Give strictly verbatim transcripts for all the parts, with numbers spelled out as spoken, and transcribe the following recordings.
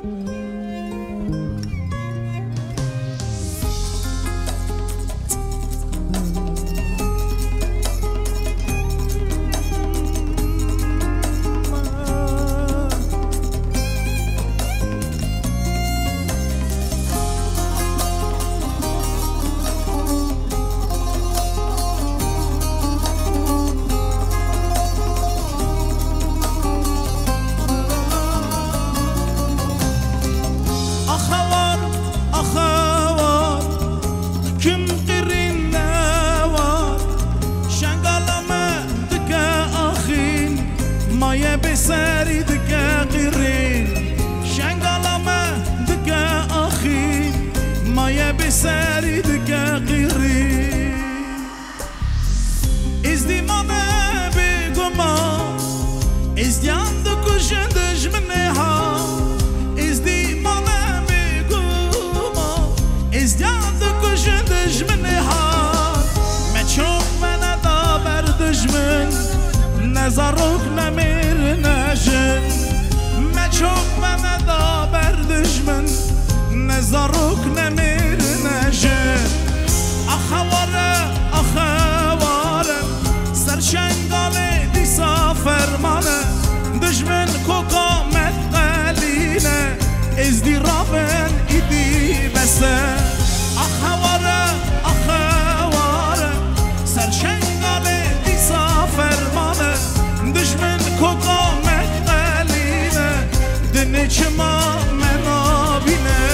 سری دکه قیرین شنگالامه دکه آخین مایه بسری دکه قیرین ازدیمانه بگما ازدیان دکشن دجمنه ها ازدیمانه بگما ازدیان دکشن دجمنه ها مچوک منه دا بر دجمن نزاروک نمیر نجن مچوک منه دا بر دجمن نزاروک نمیر نجن اخواره اخواره سرشنگاله دیسا فرمانه دجمن کوکامت قلینه ازدی رابن ایدی بسه اخواره اخواره سرشنگاله دیسا فرمانه دجمن کوکامت قلینه دنه چما منابینه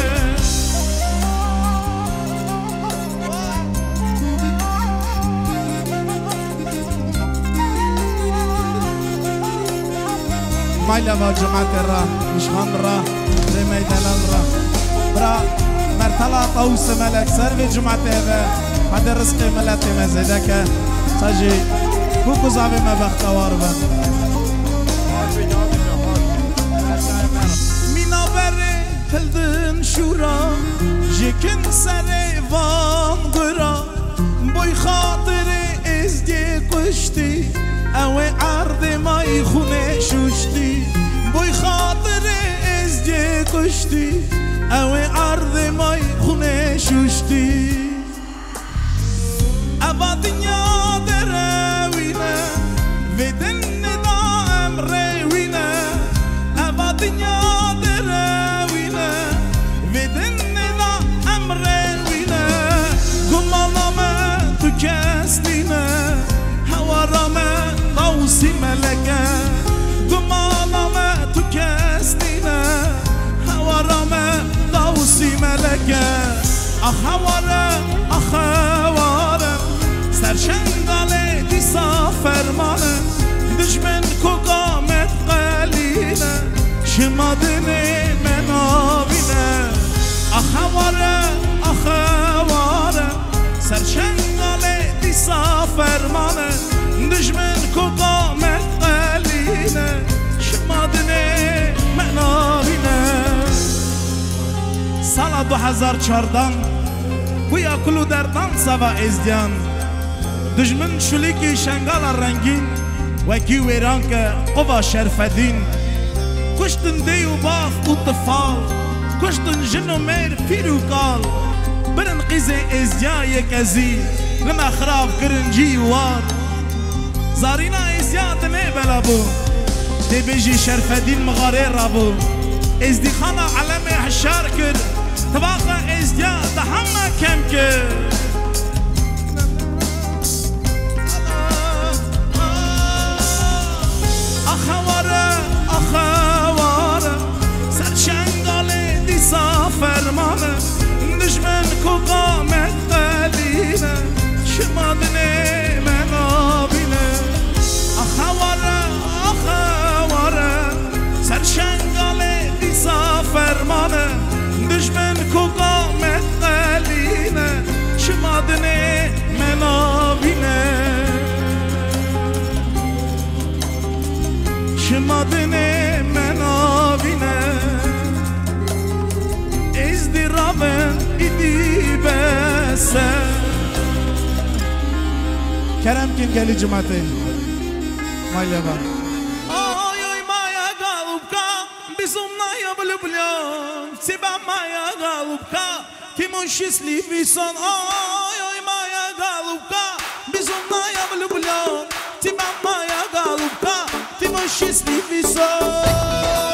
مایلا و جماعت را مشخان را لی میدان را برا مرتلا طوس ملک سر و جماعت و حد رزق ملت مزیده که سجی کوکو زاوی مبختوار بند مینا بره هلدن شورا جکن سر وان گرا بای خاطر ازدی کشتی او عرض مای خونه ششتی بای خاطر ازدی کشتی او عرض مای خونه ششتی اوا دنیا دروینه و دن دا امروینه اوا دنیا دروینه و دن دا امروینه گمالامه تو کستینه هوارامه طوسی ملکه گمالامه تو کستینه هوارامه طوسی ملکه اخواره اخواره سرشنگاله دیسا فرمانه دجمن کوکامت قلینه شمادنه منابینه اخواره اخواره سرشنگاله دیسا فرمانه دجمن کوکامت قلینه شمادنه منابینه سال دو هزار و چهارده بویا کلو دردان سوا ازدیان دجمن شلیکی شنگال رنگین وکی ویران که قوا شرفدین کشتن دیو باف و طفال کشتن جن و میر پیر و کال برن قیز ازدیا یک ازی لما خراب کرنجی وار زارینا ازدیا تنه بلا بو دی بیجی شرفدین مغاره را بو ازدی خانا علم حشار کرد طباقه ازدیا ده همه کم کرد اخواره اخواره سرشنگاله دیسا فرمانه دجمن کوکامت قلینه شمادنه منابینه اخواره اخواره سرشنگاله دیسا فرمانه دجمن کوکامت قلینه شمادنه منابینه شمادنه منابینه ازدی رابن ایدی بسه کرم کن گلی جماعته مایلا با آی آی مایا گالوبکا بیزم نای я влюблен в тебя, моя голубка. Ты мой счастливый сон, ой, ой, моя голубка. Безумно я влюблен в тебя, моя голубка. Ты мой счастливый сон.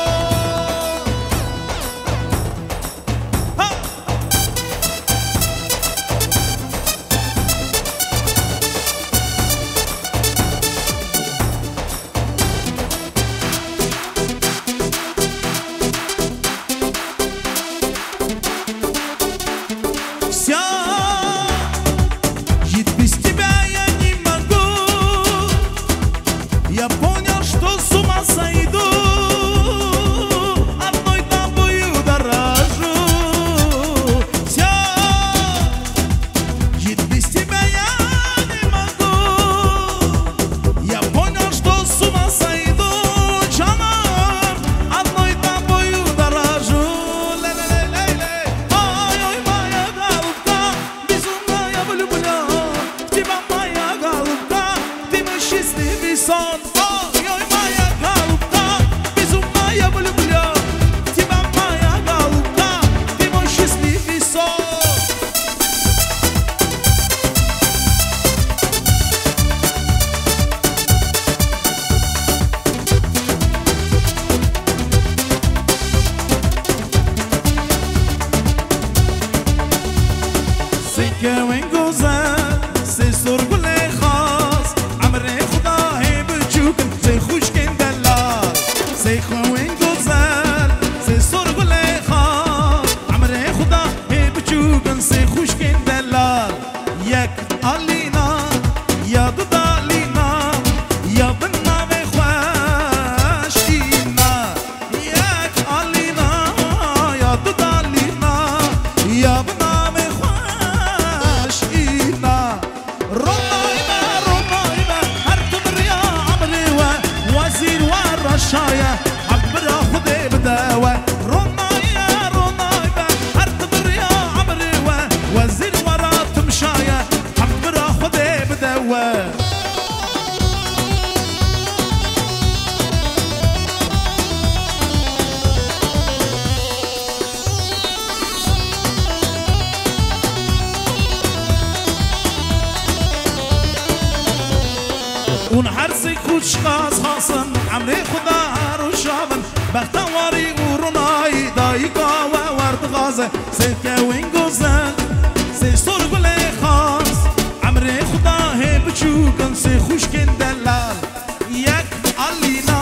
اون هرزی کوچ خاص خاصن عمري خدا روشابن بختواري ورناي دايقا وورد غازة سيكا وين غوزن سي سورغلي خاص عمري خدا هي بچوكن سي خوشكن دلال يك علينا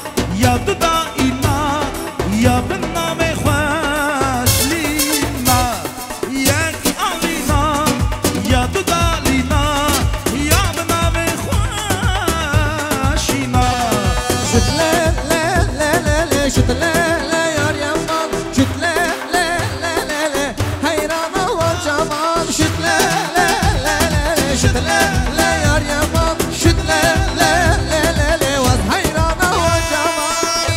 يا ددائنا يا بنام خوش لينا يك علينا يا ددائنا يا بنام خوشنا شت لا لا لا لا لا شت لا لا يا ريمان شت لا لا لا لا لا حيرانة والجمال شت لا لا لا لا لا شت لا لا يا ريمان شت لا لا لا لا لا وز حيرانة والجمال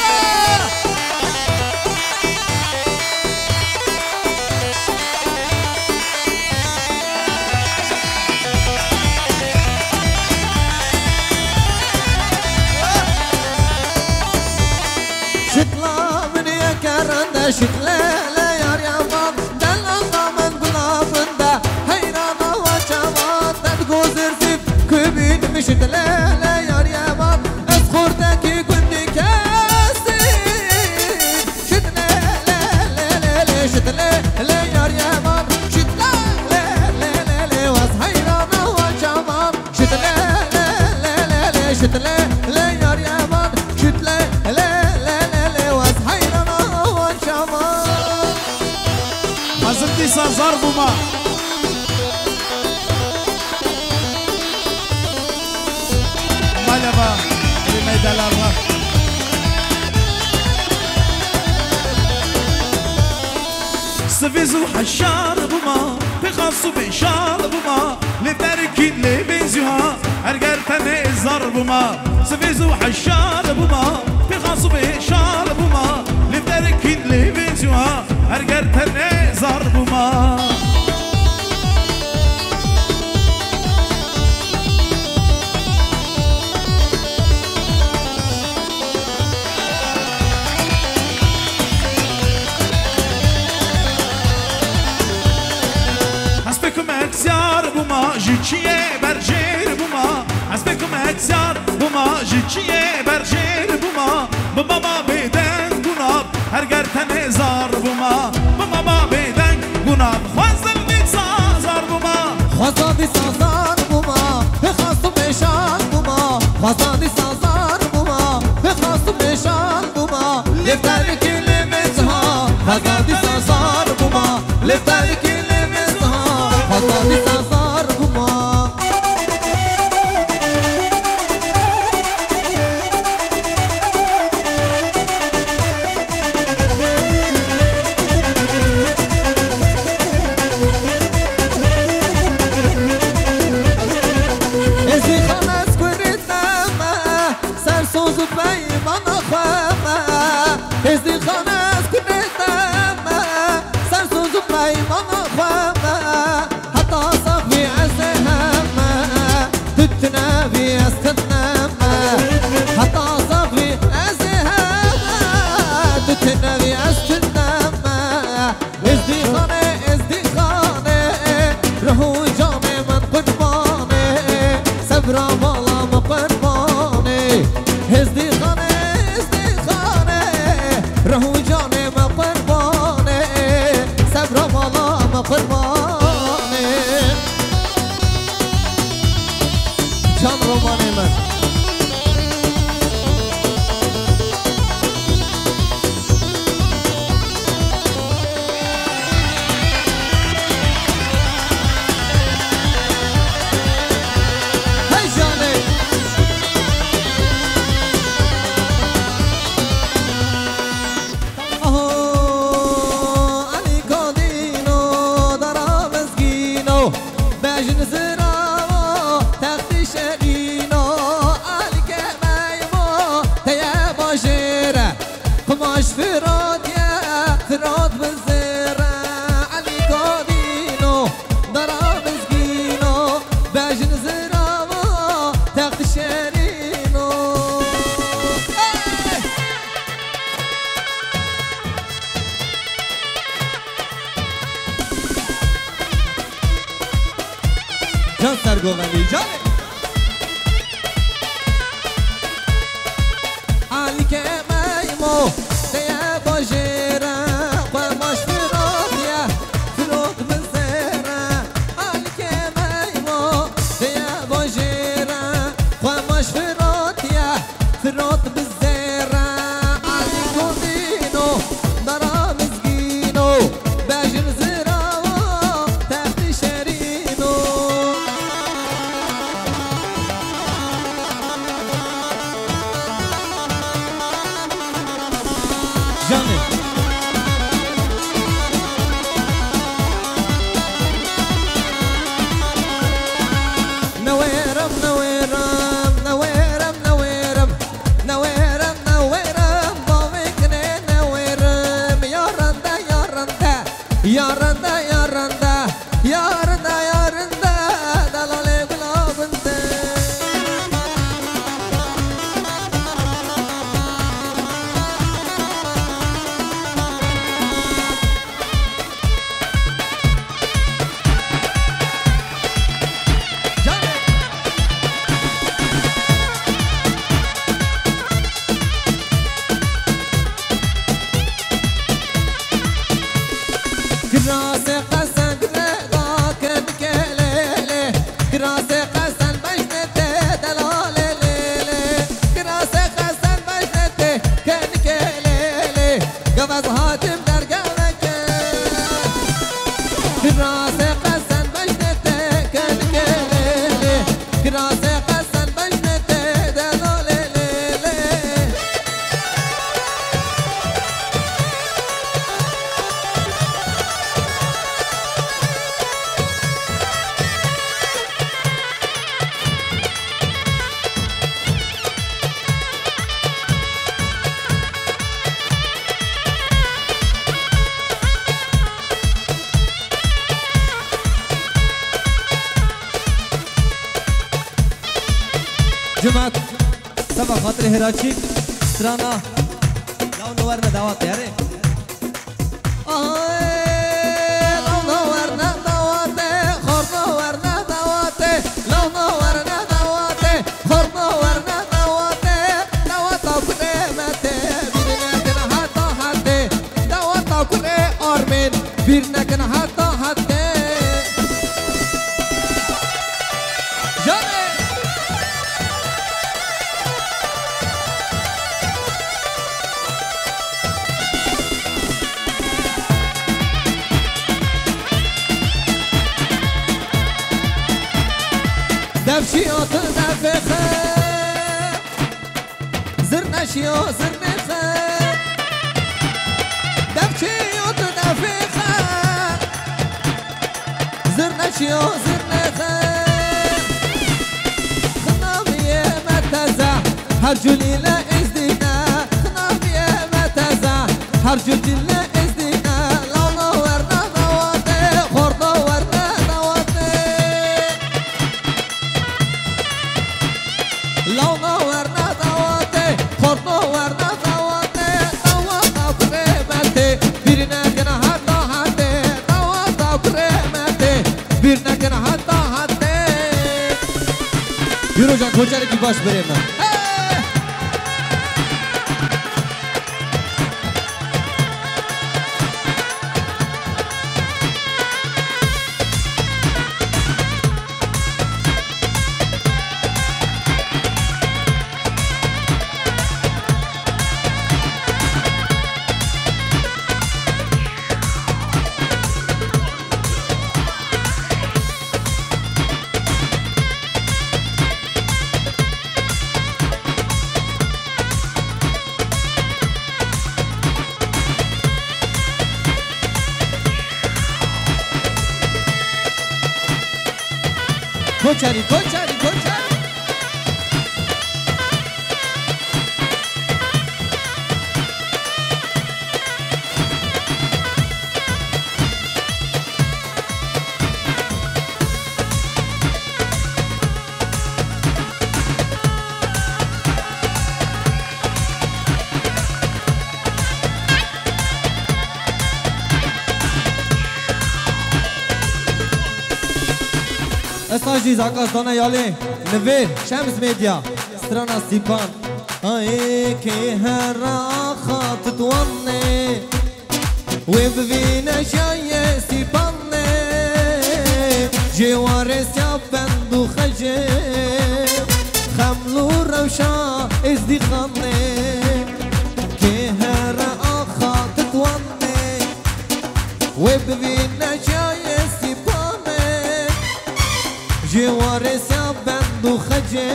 شت لا من يا كرندا شت لا لا يا ريمان دل الله من بلافندا حيرانة والجمال تتغوزر في كبين مشت لا لا يا ريمان اسخورتك كنت كاسين شت لا لا لا لا لا شت لا لا يا ريمان شت لا لا لا لا لا وز حيرانة والجمال شت لا لا لا لا لا شت لا لا يا ريمان شت لا لا لا لا لا وز حيرانة والجمال حزمتي سازار بوما مالبا لميدال الله سفيزو حشار بوما بخاصو بشار بوما لتركين لبنزيوها ارجر تاني زار بوما سفيزو حشار بوما بخاصو بشار بوما لتركين لبنزيوها ارجر تاني زار بوما خزانی سازار بوما بخواست نشان بوما لفتر کلمت ها خزانی سازار بوما لفتر کلمت ها خزانی سازار بوما ازدی خانه از کنیتم سرسوز و پیمان خوامه حتی صاحبی از همه تتنبی از تنمه حتی صاحبی از همه تتنبی از تنمه ازدی خانه ازدی خانه رهو جان من قربانه صبرا بالام قربانه ازدی خانه رهو جان ما قربانه صبر مالا ما قربانه جان رومانه من جان سرگوغندی جانه علی که میمو دیا باجره قرماش فرودیه فرود بزره علی که میمو دیا باجره قرماش فرودیه فرود بزره علی کودینو دارا مزگینو باجر زرا تحت شرینو جانه نويرم نويرم نويرم نويرم نويرم نويرم ضويقني نويرم يا رندا يا رندا يا رندا يا رندا يا رندا يا رندا دلالي بلابندا كراس قسن قراك بكليلي كراس قسن بجنتي دلالي ليلي كراس قسن بجنتي كنكليلي قفز هاتم درقانك كراس قسن بجنتي كنكليلي كراس قسن بجنتي دلالي ليلي جمعة سبع خاطر هراچی سرانا لو نورنا دعوات یاره لو نورنا دعوات خور نورنا دعوات لو نورنا دعوات خور نورنا دعوات دعوات کنیمت بیرنا کن حتا حتی دعوات کنی آرمین بیرنا کن حتا حتی نشیات دفخه زر نشیا زر نخه دفچیات دفخه زر نشیا زر نخه خنامي متزع هرجلي لا ازدنا خنامي متزع هرجلي لا ازدنا لو نورنا نواتي خور نورنا نواتي لو نورنا نواتي خور نورنا نواتي نواتا كريمتي بيرنا كنا حتى حتى نواتا كريمتي بيرنا كنا حتى حتى یورو جان کوچه کی باش بریم نه کوچری کوچری کوچری استاجیز آقاز دانه یالی نویر شمس میدیا سترانا سیپان آئی که هر آخات توانه و ببینه شای سیپانه جوار سیاب بندو خجه خملو روشا ازدی خانه که هر آخات توانه و ببینه شای جوار سابند و خجه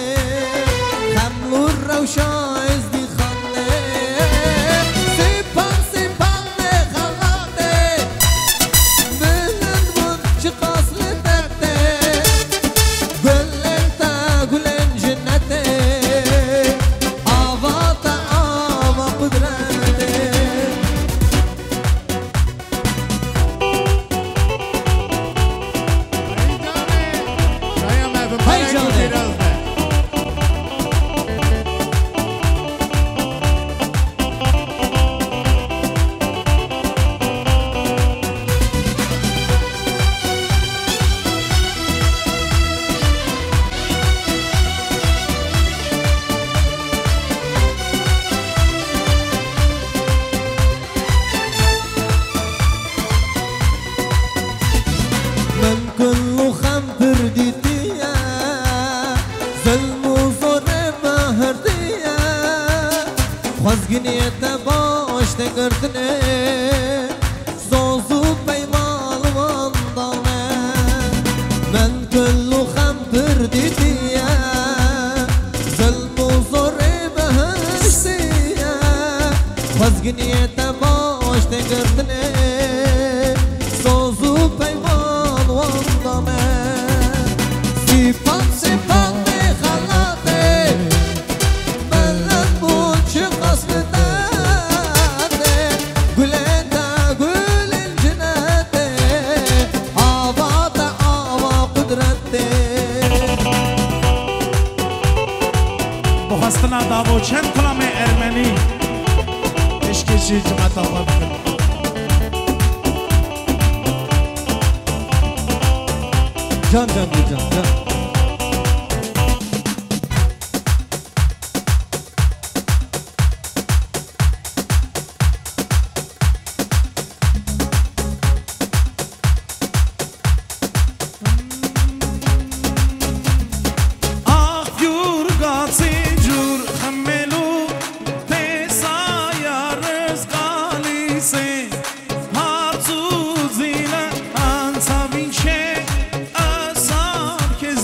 خملو روشا ازدی خانه سیپان سیپان خلاده بلند بود چه قاسل درده گلن تا گلن جنته آوا تا آوا قدرته خزگینیت باش تکردنه سوزو پیمال واندانه من کلو خم پردیدیه ظلم و زور بهشتیه خزگینیت باش تکردنه سوزو پیمال واندانه سیپان سیپان خلاده بلند بود چه قصد داده گلن تا گلن جنته آوا تا آوا قدرته بخواستنا داو چند کلام ارمنی اشکی چی جمعت آقا بکن جان جان جان جان Har tu zile an savin che asar ke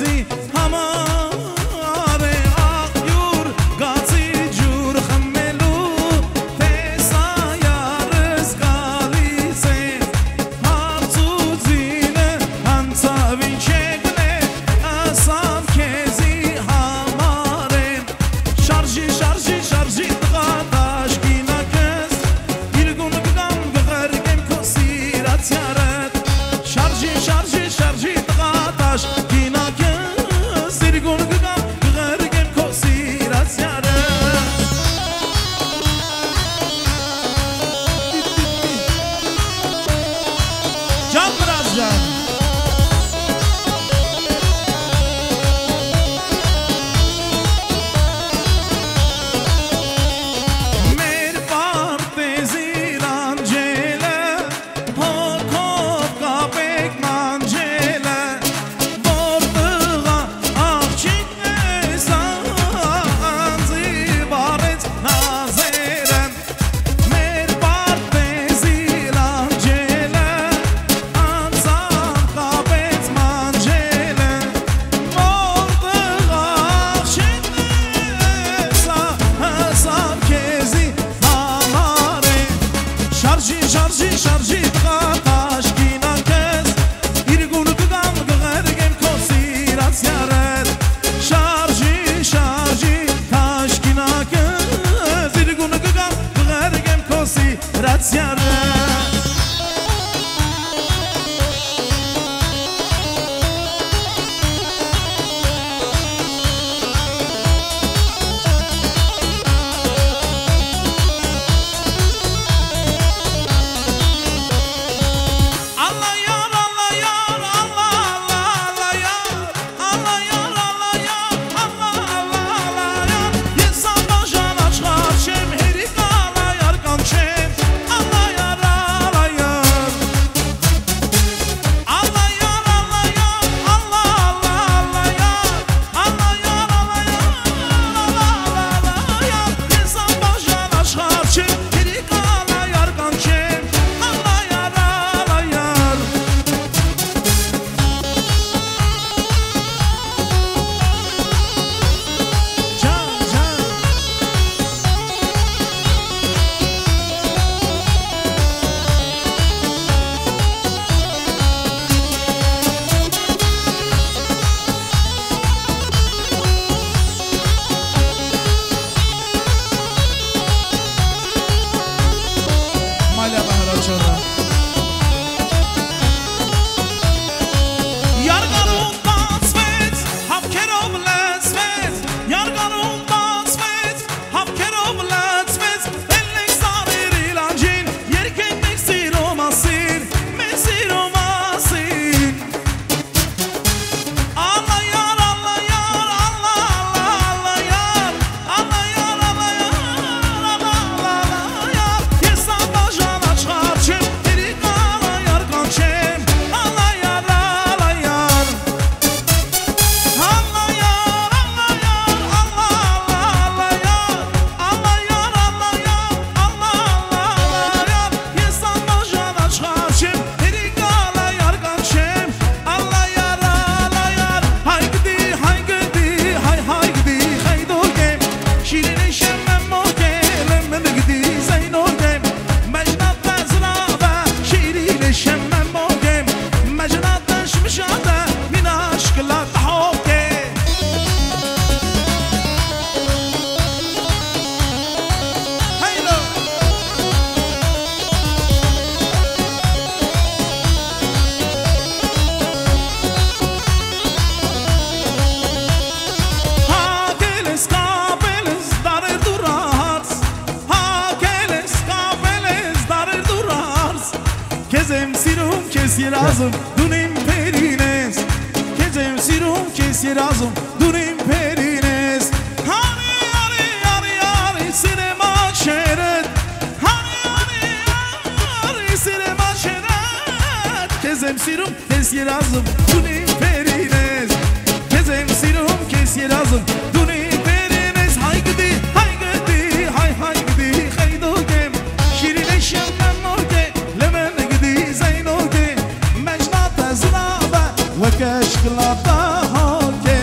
کسی رازم دونیم پرینست کزم سیروم کسی رازم دونیم پرینست هاری هاری هاری هاری سینما شهرت هاری هاری هاری سینما شهرت کزم سیروم کسی رازم دونیم پرینست کزم سیروم کسی رازم دونیم پرینست های گدی های گدی های های گدی خیدو گم شیرین شمم موگه لمن گدی زینو گه مجنات زنابه وکشکلاتا هاکه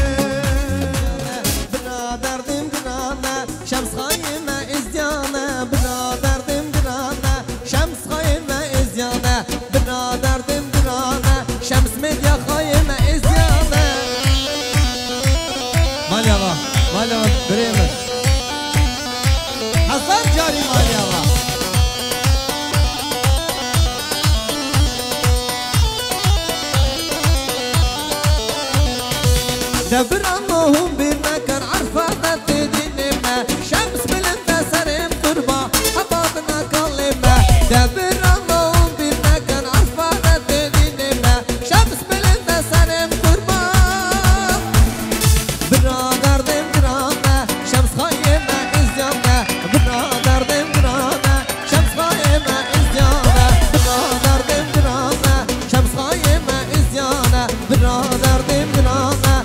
برادردم گرانه شمس خایمه ازیانه برادردم گرانه شمس خایمه ازیانه برادردم گرانه شمس مدیا خایمه ازیانه مالی آقا مالی آقا بریم حسن جاری مالی آقا دبرانهم بالمكان عرفنا تدينما شمس بلند سرم قربا حبابنا كلمة دبرانهم بالمكان عرفنا تدينما شمس بلند سرم قربا برادردم گرانه شمس خایمه ازیانه برادردم گرانه شمس خایمه ازیانه برادردم گرانه شمس خایمه ازیانه برادردم گرانه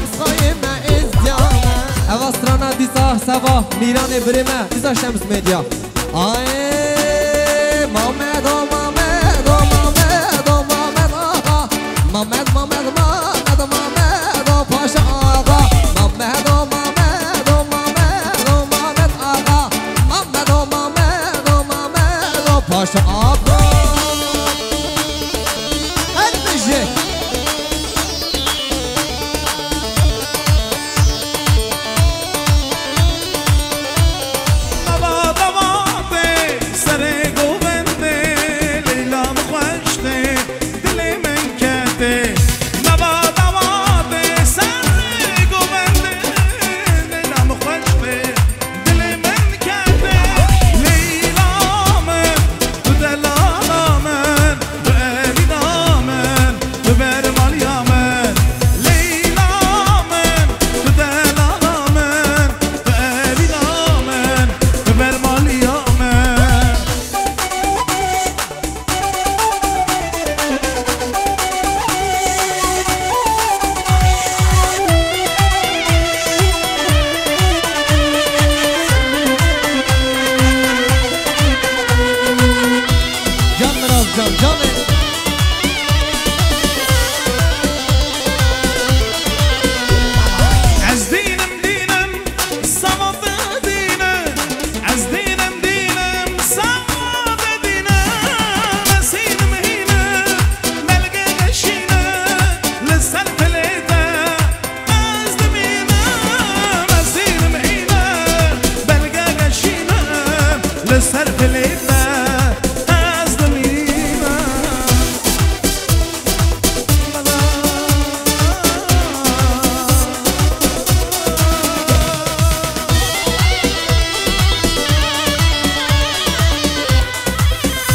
اوسترانا دیسا سوا میران برمه دیسا شمس مدیا آی مامد و مامد و مامد و مامد آقا مامد مامد مامد و مامد و پاشا آقا مامد و مامد و مامد و مامد آقا مامد و مامد و مامد و پاشا آقا انتشه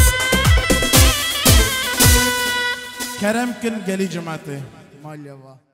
کرم کن گلی جماعته مالیا